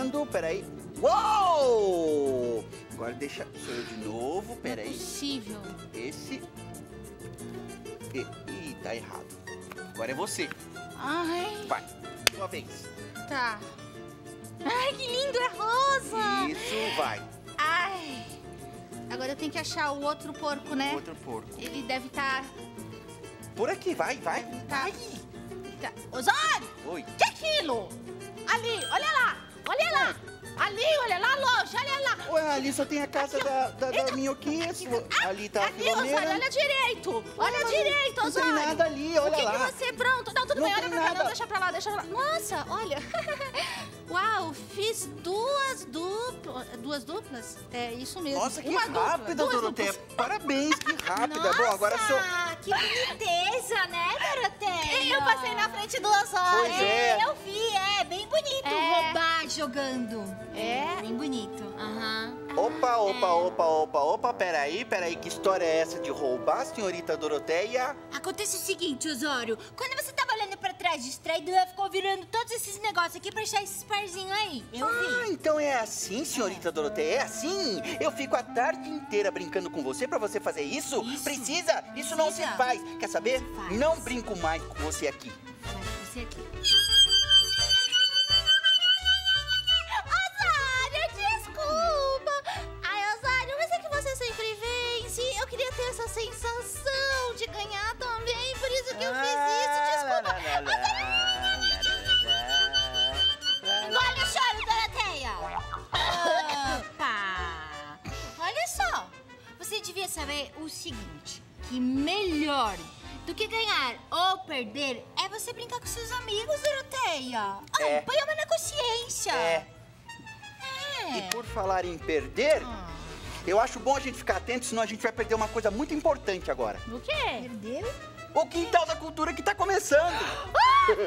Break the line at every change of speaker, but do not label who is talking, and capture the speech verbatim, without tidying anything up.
girando, peraí. Uou! Agora deixa, sou eu de novo, peraí.
Não é possível.
Esse... E, ih, tá errado. Agora é você.
Ai.
Vai, sua vez.
Tá. Ai, que lindo, é rosa.
Isso, vai.
Ai. Agora eu tenho que achar o outro porco, né?
Outro porco.
Ele deve estar...
Por aqui, vai, vai.
Tá.
Vai.
Tá. Osório!
Oi.
Que é aquilo? Ali, olha lá. Olha lá. Ali, olha lá longe, olha lá.
Ué, ali só tem a casa
Aqui,
da, da, da
Eita.
minhoquice. Ali tá a
Ali, Osório,
Filomena.
olha direito. Olha
Não,
direito,
Não
Osório.
tem nada ali, olha
O que
lá.
que você... Pronto, não, tudo
Não
bem, olha
tem
pra cá.
nada.
Não, deixa pra lá, deixa pra lá. Nossa, olha. Uau, fiz duas duplas. Duas duplas? É isso mesmo.
Nossa, que
Uma
rápida,
dupla, duas
Doroteia.
duplas.
Parabéns, que rápida. Bom, agora sou...
Nossa, que boniteza, né, Doroteia?
Eu passei na frente do Osório.
Pois é.
Eu vi, é bem bonito
É.
roubar jogando.
É?
Bem bonito. Aham.
Opa, opa, opa, opa, opa, peraí, peraí, que história é essa de roubar, senhorita Doroteia?
Acontece o seguinte, Osório. Quando você tava olhando pra trás distraído, ela ficou virando todos esses negócios aqui pra achar esses parzinhos aí. Eu
Ah,
vi.
então é assim, senhorita Doroteia, é assim? Eu fico a tarde inteira brincando com você pra você fazer isso?
Isso.
Precisa? Isso não se
Precisa.
faz. Quer saber?
Não se faz.
Não brinco mais com você aqui.
Vai, você aqui.
Osório, desculpa. Ai, Osório, mas é que você sempre vence. Eu queria ter essa sensação de ganhar também, por isso que eu fiz isso. Desculpa.
Engole o choro, Doroteia. Opa! Olha só. Você devia saber o seguinte, que melhor do que ganhar ou perder é você brincar com seus amigos, Doroteia. Ai,
É.
põe a mão na consciência.
É.
É.
E por falar em perder, eu acho bom a gente ficar atento, senão a gente vai perder uma coisa muito importante agora.
O quê?
Perdeu?
O Quintal da Cultura que tá começando.